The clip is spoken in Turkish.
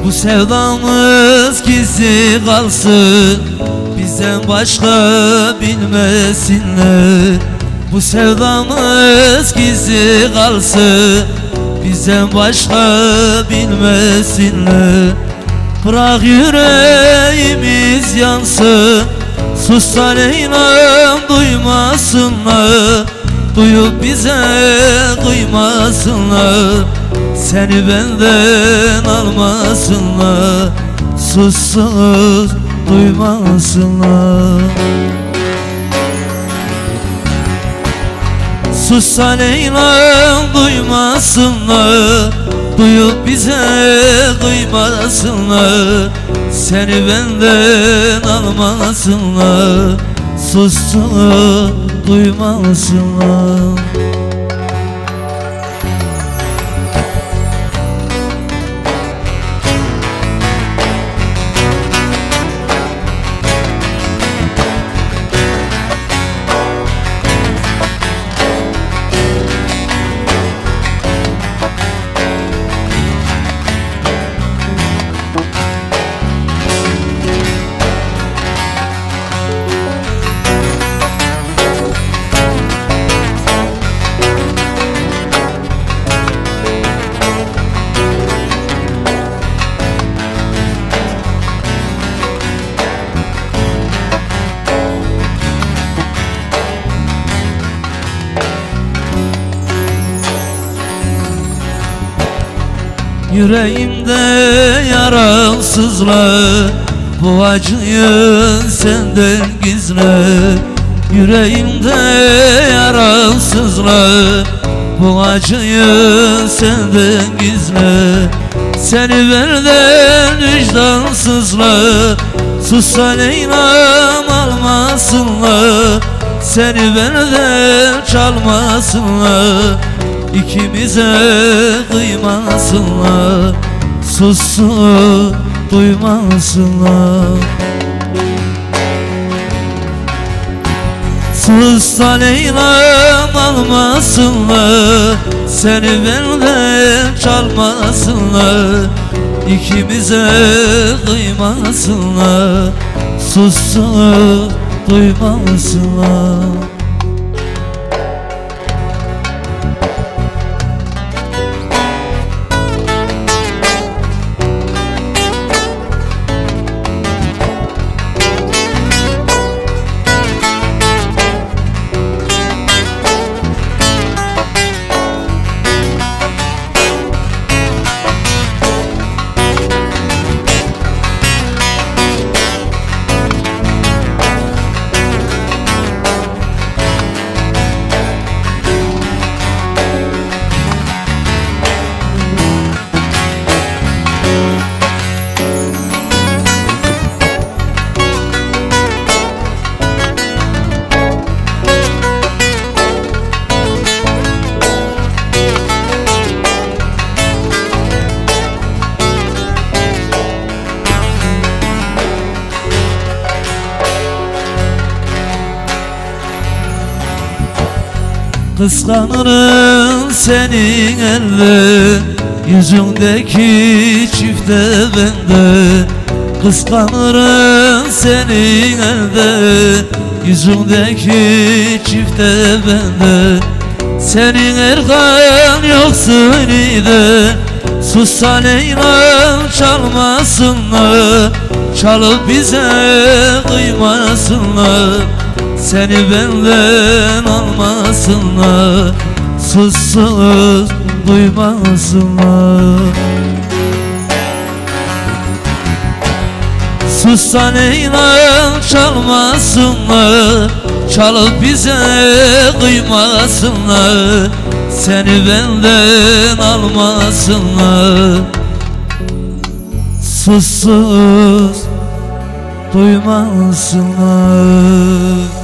Bu sevdamız gizli kalsın, bizden başka bilmesinler. Bu sevdamız gizli kalsın, bizden başka bilmesinler. Bırak yüreğimiz yansın, sussa Leyla'm duymasınlar. Duyup bize kıymasınlar, seni benden almasınlar. Sussuz duymasınlar. Sussa Leyla'm duymasınlar, duyup bize kıymasınlar, seni benden almasınlar. Sussuz duymasınlar. Yüreğimde yarasızlar, bu acıyı senden gizle. Yüreğimde yarasızlar, bu acıyı senden gizle. Seni benden vicdansızlar, sussa Leyla'm almasınlar. Seni benden çalmasınlar, İkimize kıymasınlar. Sussun duymasınlar. Sussa Leyla'm almasınlar, seni benden çalmasınlar. İkimize kıymasınlar. Sussun duymasınlar. Kıskanırım senin elle, yüzündeki çifte bende. Kıskanırım senin elde, yüzündeki çifte bende. Senin erkan yoksun ide, sussa Leyla'm çalmasınlar. Çalıp bize kıymasınlar, seni benden almasınlar. Sussuz duymasınlar. Sussa Leyla'm çalmasınlar, çalıp bize kıymasınlar, seni benden almasınlar. Sussuz duymasınlar.